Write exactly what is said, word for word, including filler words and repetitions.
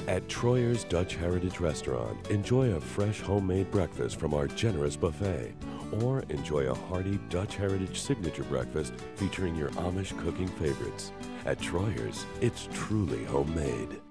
At Troyer's Dutch Heritage Restaurant, enjoy a fresh homemade breakfast from our generous buffet, or enjoy a hearty Dutch Heritage signature breakfast featuring your Amish cooking favorites. At Troyer's, it's truly homemade.